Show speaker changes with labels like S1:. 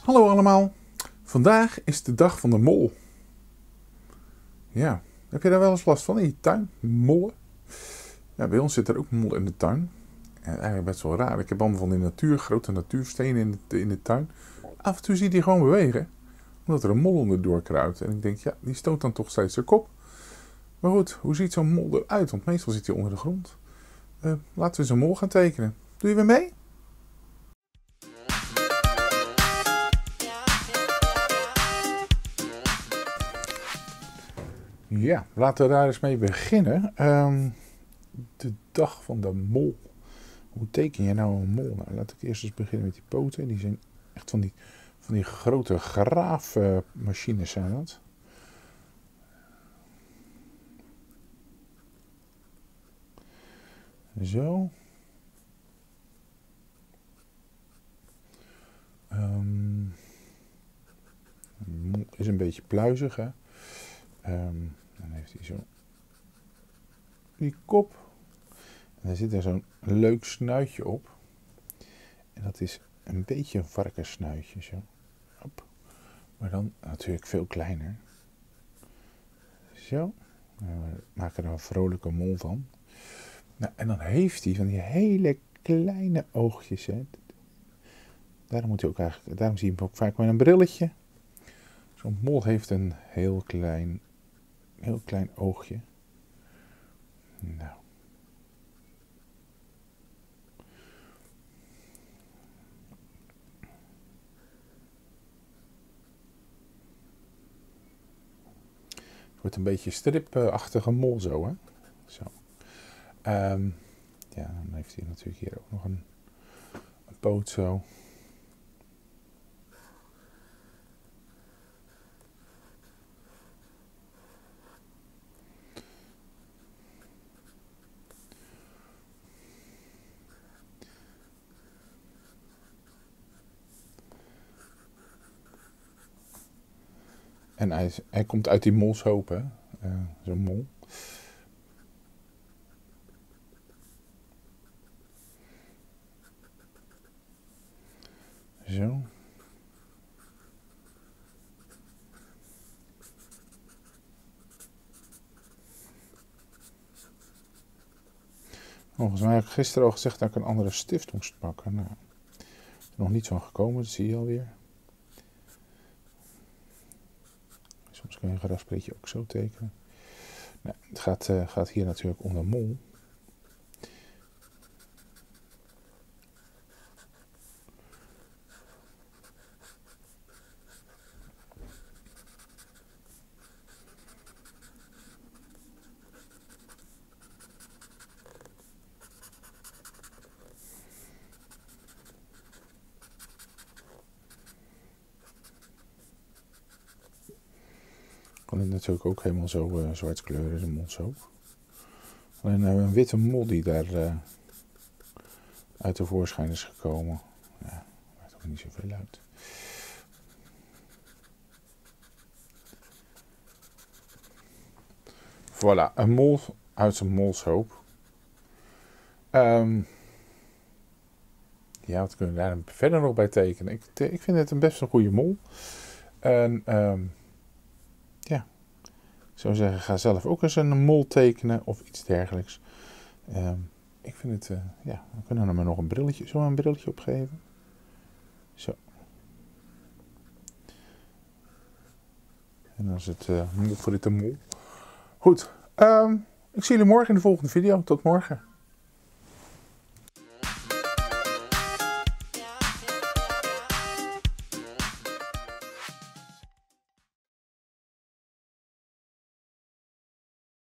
S1: Hallo allemaal, vandaag is de dag van de mol. Ja, heb je daar wel eens last van in je tuin? Mollen? Ja, bij ons zit er ook mol in de tuin. En eigenlijk best wel raar. Ik heb allemaal van die grote natuurstenen in de tuin. Af en toe zie je die gewoon bewegen. Omdat er een mol onderdoor kruipt. En ik denk, ja, die stoot dan toch steeds zijn kop. Maar goed, hoe ziet zo'n mol eruit? Want meestal zit hij onder de grond. Laten we zo'n mol gaan tekenen. Doe je weer mee? Ja, laten we daar eens mee beginnen. De dag van de mol. Hoe teken je nou een mol? Nou, laat ik eerst eens beginnen met die poten. Die zijn echt van die grote graafmachines zijn dat. Zo. De mol is een beetje pluizig, hè. Dan heeft hij zo die kop. En daar zit er zo'n leuk snuitje op. En dat is een beetje een varkenssnuitje, zo. Hop. Maar dan natuurlijk veel kleiner. Zo. We maken er een vrolijke mol van. Nou, en dan heeft hij van die hele kleine oogjes. Hè. Daarom zie je hem ook vaak met een brilletje. Zo'n mol heeft een heel klein oogje. Nou. Het wordt een beetje stripachtige mol zo, hè. Zo. Ja, dan heeft hij natuurlijk hier ook nog een poot zo. En hij komt uit die molshoop, hè. Zo'n mol. Zo. Volgens mij heb ik gisteren al gezegd dat ik een andere stift moest pakken. Nou, er is nog niet van gekomen, dat zie je alweer. Soms kun je een grasprietje ook zo tekenen. Nou, het gaat hier natuurlijk om de mol. Kan het natuurlijk ook helemaal zo zwart kleuren, de molshoop. Alleen een witte mol die daar uit de voorschijn is gekomen. Ja, maakt ook niet zoveel uit. Voilà, een mol uit zijn molshoop. Ja, wat kunnen we daar verder nog bij tekenen? Ik vind het best een goede mol. En ja, ik zou zeggen, ga zelf ook eens een mol tekenen of iets dergelijks. Ik vind het, ja, we kunnen er maar nog een brilletje op geven. Zo. En dan is het mol voor dit een mol. Goed, ik zie jullie morgen in de volgende video. Tot morgen.